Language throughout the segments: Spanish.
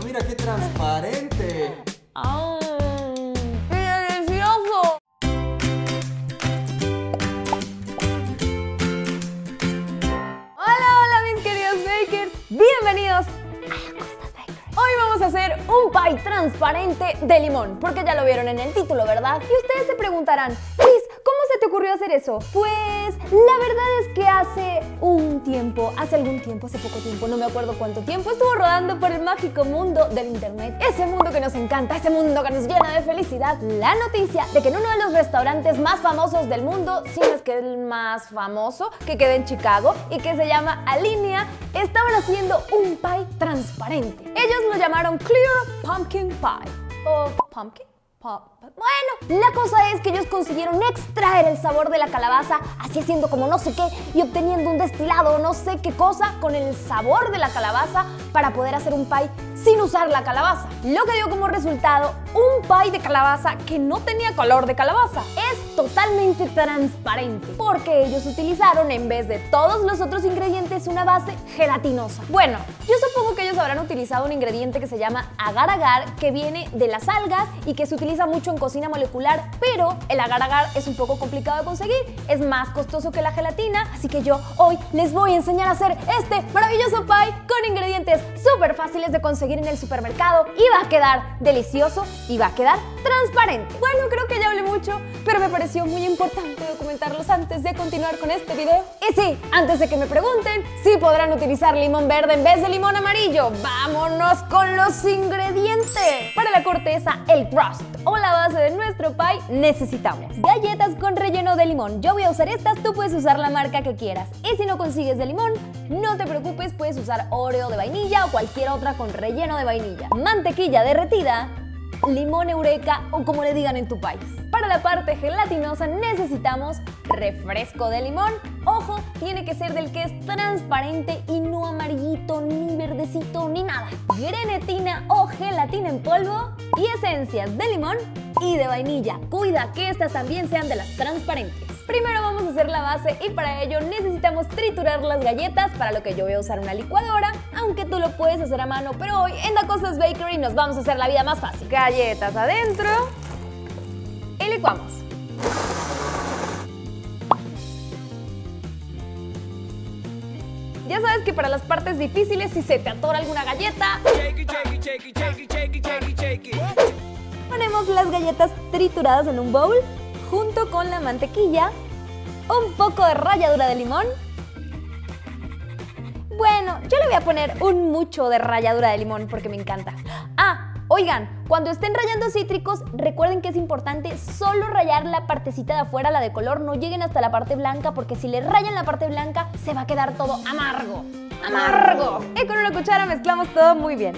mira qué transparente. ¡Qué delicioso! Hola, mis queridos bakers. Bienvenidos a Costas Bakery. Hoy vamos a hacer un pie transparente de limón, porque ya lo vieron en el título, ¿verdad? Y ustedes se preguntarán, Liz, ¿cómo se te ocurrió hacer eso? Pues la verdad es que hace poco tiempo, no me acuerdo cuánto tiempo, estuvo rodando por el mágico mundo del internet, ese mundo que nos encanta, ese mundo que nos llena de felicidad, la noticia de que en uno de los restaurantes más famosos del mundo, si no es que el más famoso, que queda en Chicago y que se llama Alinea, estaban haciendo un pie transparente. Ellos lo llamaron Clear Pumpkin Pie. ¿O pumpkin? Bueno, la cosa es que ellos consiguieron extraer el sabor de la calabaza, así haciendo como no sé qué y obteniendo un destilado o no sé qué cosa con el sabor de la calabaza para poder hacer un pie sin usar la calabaza. Lo que dio como resultado un pie de calabaza que no tenía color de calabaza. Es totalmente transparente porque ellos utilizaron en vez de todos los otros ingredientes una base gelatinosa. Bueno, yo supongo que ellos habrán utilizado un ingrediente que se llama agar-agar, que viene de las algas y que se utiliza mucho en cocina molecular, pero el agar-agar es un poco complicado de conseguir, es más costoso que la gelatina, así que yo hoy les voy a enseñar a hacer este maravilloso pie con ingredientes súper fáciles de conseguir en el supermercado y va a quedar delicioso y va a quedar transparente. Bueno, creo que ya hablé mucho, pero me pareció muy importante documentarlos antes de continuar con este video. Y sí, antes de que me pregunten si podrán utilizar limón verde en vez de limón amarillo, vámonos con los ingredientes. Para la corteza, el crust o la base de nuestro pie, necesitamos galletas con relleno de limón. Yo voy a usar estas, tú puedes usar la marca que quieras. Y si no consigues de limón, no te preocupes, puedes usar Oreo de vainilla o cualquier otra con relleno de vainilla. Mantequilla derretida, limón eureka o como le digan en tu país. Para la parte gelatinosa necesitamos refresco de limón. Ojo, tiene que ser del que es transparente y no amarillito, ni verdecito, ni nada. Grenetina o gelatina en polvo y esencias de limón y de vainilla. Cuida que estas también sean de las transparentes. Primero vamos a hacer la base y para ello necesitamos triturar las galletas, para lo que yo voy a usar una licuadora, aunque tú lo puedes hacer a mano, pero hoy en Da Costas Bakery nos vamos a hacer la vida más fácil. Galletas adentro y licuamos. Ya sabes que para las partes difíciles, si se te atora alguna galleta, ponemos las galletas trituradas en un bowl junto con la mantequilla, un poco de ralladura de limón. Bueno, yo le voy a poner un mucho de ralladura de limón porque me encanta. Oigan, cuando estén rallando cítricos, recuerden que es importante solo rallar la partecita de afuera, la de color, no lleguen hasta la parte blanca porque si le rayan la parte blanca se va a quedar todo amargo. ¡Amargo! Y con una cuchara mezclamos todo muy bien.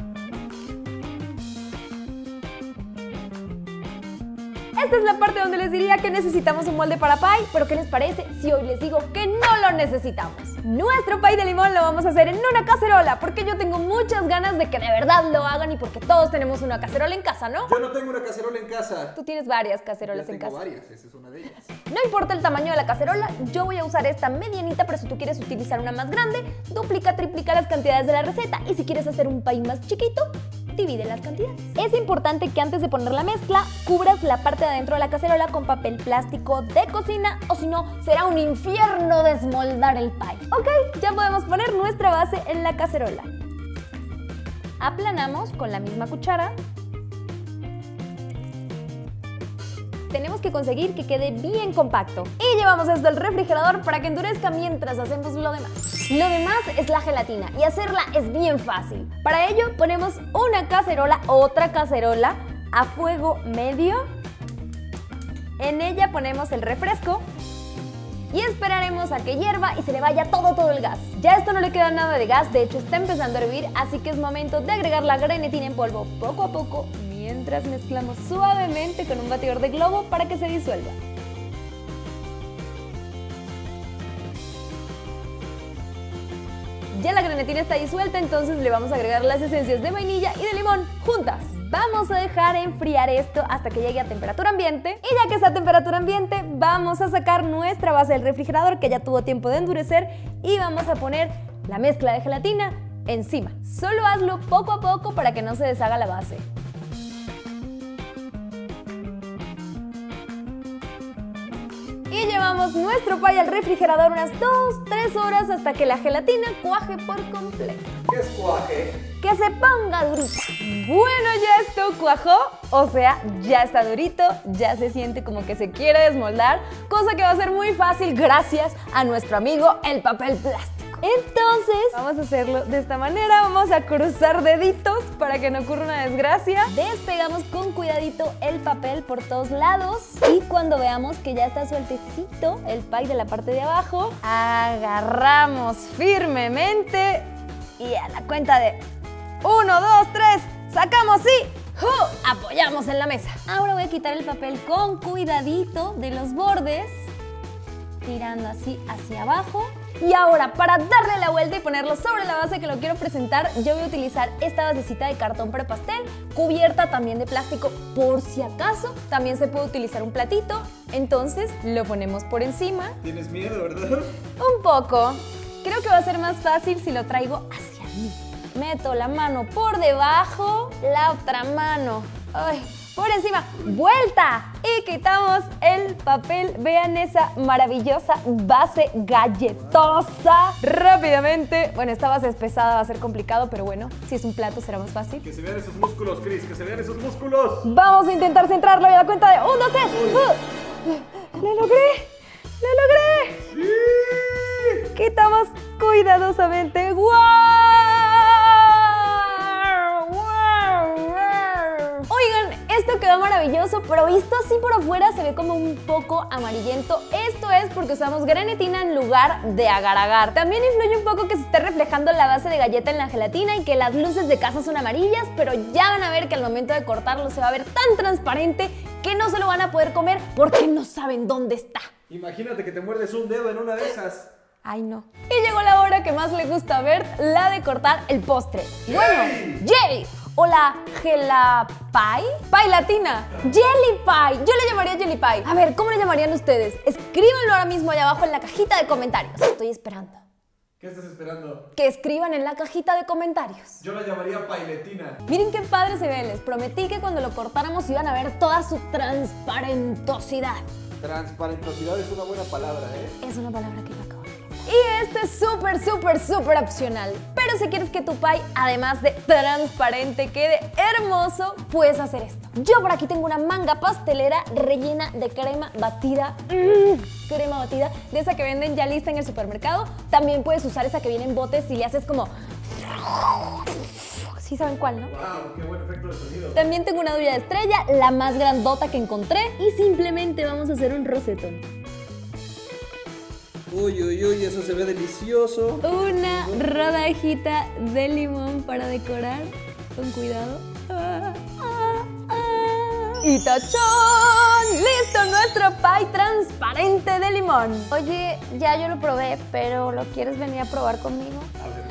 Esta es la parte donde les diría que necesitamos un molde para pie, pero ¿qué les parece si hoy les digo que no lo necesitamos? Nuestro pie de limón lo vamos a hacer en una cacerola, porque yo tengo muchas ganas de que de verdad lo hagan y porque todos tenemos una cacerola en casa, ¿no? Yo no tengo una cacerola en casa. Tú tienes varias cacerolas en casa. Tengo varias, esa es una de ellas. No importa el tamaño de la cacerola, yo voy a usar esta medianita, pero si tú quieres utilizar una más grande, duplica, triplica las cantidades de la receta y si quieres hacer un pie más chiquito, divide las cantidades. Es importante que antes de poner la mezcla, cubras la parte de adentro de la cacerola con papel plástico de cocina o si no, será un infierno desmoldar el pie. Ok, ya podemos poner nuestra base en la cacerola. Aplanamos con la misma cuchara. Tenemos que conseguir que quede bien compacto. Y llevamos esto al refrigerador para que endurezca mientras hacemos lo demás. Lo demás es la gelatina y hacerla es bien fácil. Para ello ponemos una cacerola, otra cacerola a fuego medio. En ella ponemos el refresco y esperaremos a que hierva y se le vaya todo el gas. Ya a esto no le queda nada de gas, de hecho está empezando a hervir, así que es momento de agregar la grenetina en polvo poco a poco mientras mezclamos suavemente con un batidor de globo para que se disuelva. Ya la grenetina está disuelta, entonces le vamos a agregar las esencias de vainilla y de limón juntas. Vamos a dejar enfriar esto hasta que llegue a temperatura ambiente y ya que está a temperatura ambiente vamos a sacar nuestra base del refrigerador que ya tuvo tiempo de endurecer y vamos a poner la mezcla de gelatina encima. Solo hazlo poco a poco para que no se deshaga la base. Y llevamos nuestro pie al refrigerador unas 2-3 horas hasta que la gelatina cuaje por completo. ¿Qué es cuaje? Que se ponga durita. Bueno, ya esto cuajó, o sea, ya está durito, ya se siente como que se quiere desmoldar, cosa que va a ser muy fácil gracias a nuestro amigo el papel plástico. Entonces, vamos a hacerlo de esta manera, vamos a cruzar deditos para que no ocurra una desgracia. Despegamos con cuidadito el papel por todos lados y cuando veamos que ya está sueltecito el pie de la parte de abajo, agarramos firmemente y a la cuenta de 1, 2, 3, sacamos y apoyamos en la mesa. Ahora voy a quitar el papel con cuidadito de los bordes, tirando así hacia abajo. Y ahora, para darle la vuelta y ponerlo sobre la base que lo quiero presentar, yo voy a utilizar esta basecita de cartón para pastel, cubierta también de plástico por si acaso. También se puede utilizar un platito, entonces lo ponemos por encima. ¿Tienes miedo, verdad? Un poco. Creo que va a ser más fácil si lo traigo hacia mí. Meto la mano por debajo, la otra mano por encima, vuelta y quitamos el papel. Vean esa maravillosa base galletosa. Rápidamente, bueno, esta base es pesada, va a ser complicado, pero bueno, si es un plato será más fácil. Que se vean esos músculos, Chris, que se vean esos músculos. Vamos a intentar centrarlo y a la cuenta de 1, 2, 3. ¡Lo logré! ¡Lo logré! ¡Sí! Quitamos cuidadosamente. ¡Wow! Oigan, esto quedó maravilloso, pero visto así por afuera se ve como un poco amarillento. Esto es porque usamos granitina en lugar de agar-agar. También influye un poco que se esté reflejando la base de galleta en la gelatina y que las luces de casa son amarillas, pero ya van a ver que al momento de cortarlo se va a ver tan transparente que no se lo van a poder comer porque no saben dónde está. Imagínate que te muerdes un dedo en una de esas. Ay, no. Y llegó la hora que más le gusta ver, la de cortar el postre. Bueno, ¡yay! O la gelapie, pie latina, jelly pie. Yo le llamaría jelly pie. A ver, ¿cómo le llamarían ustedes? Escríbanlo ahora mismo allá abajo en la cajita de comentarios. Estoy esperando. ¿Qué estás esperando? Que escriban en la cajita de comentarios. Yo la llamaría pailetina. Miren qué padre se ve. Les prometí que cuando lo cortáramos iban a ver toda su transparentosidad. Transparentosidad es una buena palabra, ¿eh? Es una palabra que yo acabo de inventar. Y esto es súper opcional. Pero si quieres que tu pie, además de transparente, quede hermoso, puedes hacer esto. Yo por aquí tengo una manga pastelera rellena de crema batida. Crema batida, de esa que venden ya lista en el supermercado. También puedes usar esa que viene en botes y le haces como... ¿Sí saben cuál, no? ¡Wow! ¡Qué buen efecto de sonido! También tengo una duya de estrella, la más grandota que encontré. Y simplemente vamos a hacer un rosetón. Uy, uy, uy, eso se ve delicioso. Una rodajita de limón para decorar. Con cuidado. ¡Y tachón! ¡Listo nuestro pie transparente de limón! Oye, ya yo lo probé, pero ¿lo quieres venir a probar conmigo? A ver,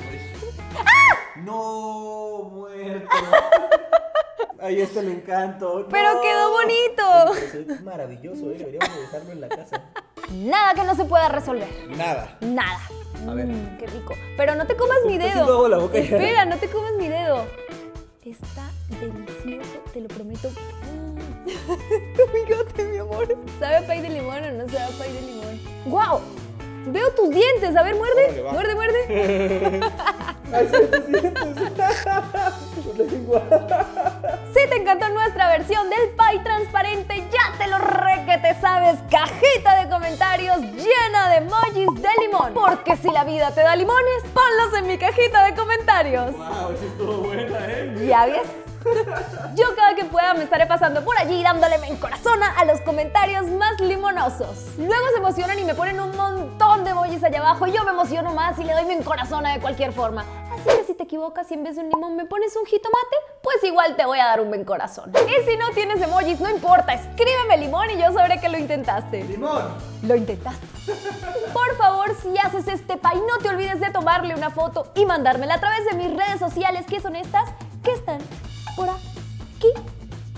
No, muerto. Ahí está el encanto. ¡Pero no. quedó bonito! Es maravilloso, deberíamos dejarlo en la casa. Nada que no se pueda resolver. Nada. Nada. A ver. Qué rico. Pero no te comas mi Está dedo. haciendo agua la boca ya. Espera, no te comas mi dedo. Está delicioso, te lo prometo. Tu bigote, mi amor. ¿Sabe a pay de limón o no sabe a pay de limón? ¡Guau! Veo tus dientes. A ver, muerde. Órale, va. Muerde, muerde. Ay, sí, tus dientes. Con la lengua. Si te encantó nuestra versión del pie transparente, ya te lo re que te sabes. Cajita de comentarios llena de emojis de limón. Porque si la vida te da limones, ponlos en mi cajita de comentarios. Wow, eso estuvo buena, ¿eh? ¿Ya ves? Yo cada que pueda me estaré pasando por allí dándole me encorazona a los comentarios más limonosos. Luego se emocionan y me ponen un montón de emojis allá abajo y yo me emociono más y le doy me encorazona de cualquier forma. Así que si te equivocas y en vez de un limón me pones un jitomate, pues igual te voy a dar un buen corazón. Y si no tienes emojis, no importa, escríbeme limón y yo sabré que lo intentaste. ¡Limón! Lo intentaste. Por favor, si haces este pie, no te olvides de tomarle una foto y mandármela a través de mis redes sociales, que son estas, que están por aquí.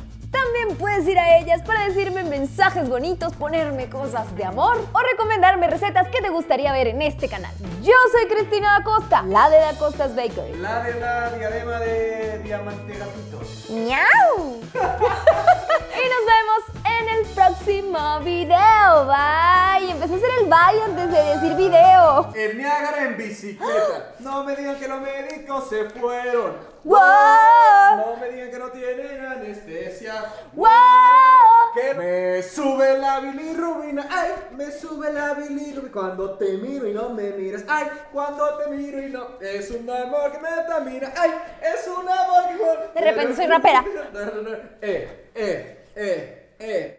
También puedes ir a ellas para decirme mensajes bonitos, ponerme cosas de amor o recomendarme recetas que te gustaría ver en este canal. Yo soy Cristina Acosta, la de Acosta's Bakery. La de la diadema de diamante gatitos. ¡Miau! Y nos vemos en el próximo video. Bye. Empecé a hacer el bye antes de decir video. El Niágara en bicicleta. No me digan que los médicos se fueron. ¡Wow! No me digan que no tienen anestesia. ¡Wow! Que me sube la bilirrubina. Ay, me sube la bilirrubina. Cuando te miro y no me miras. Ay, cuando te miro y no. Es un amor que me tamina. Ay, es un amor que... De repente soy rapera. Eh.